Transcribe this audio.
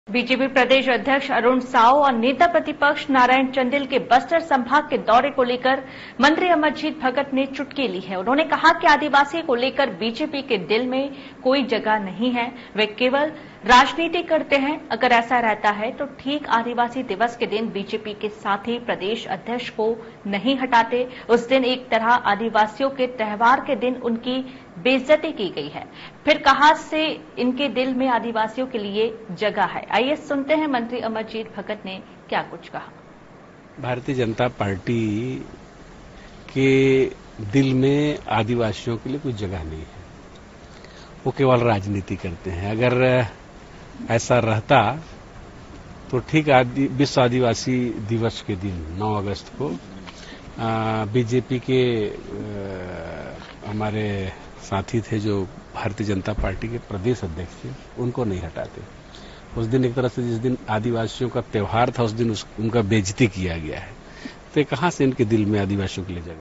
BJP प्रदेश अध्यक्ष अरुण साव और नेता प्रतिपक्ष नारायण चंदेल के बस्तर संभाग के दौरे को लेकर मंत्री अमरजीत भगत ने चुटकी ली है। उन्होंने कहा कि आदिवासी को लेकर बीजेपी के दिल में कोई जगह नहीं है, वे केवल राजनीति करते हैं। अगर ऐसा रहता है तो ठीक आदिवासी दिवस के दिन बीजेपी के साथी प्रदेश अध्यक्ष को नहीं हटाते। उस दिन एक तरह आदिवासियों के त्योहार के दिन उनकी बेइज्जती की गई है। फिर कहां से इनके दिल में आदिवासियों के लिए जगह है। आइए सुनते हैं मंत्री अमरजीत भगत ने क्या कुछ कहा। भारतीय जनता पार्टी के दिल में आदिवासियों के लिए कोई जगह नहीं है, वो केवल राजनीति करते हैं। अगर ऐसा रहता तो ठीक विश्व आदिवासी दिवस के दिन 9 अगस्त को बीजेपी के हमारे साथी थे जो भारतीय जनता पार्टी के प्रदेश अध्यक्ष थे, उनको नहीं हटाते। उस दिन एक तरह से जिस दिन आदिवासियों का त्योहार था उस दिन उनका बेइज्जती किया गया है। तो कहां से इनके दिल में आदिवासियों के लिए जगह।